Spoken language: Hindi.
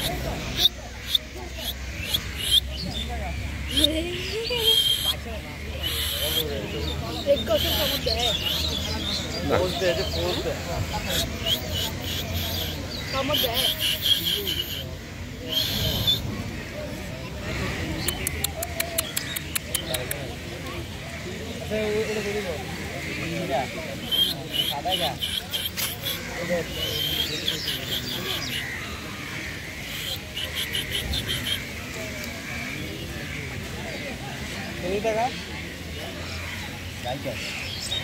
एक क्वेश्चन समझ गए पोज दे समझ गए सादा क्या क्या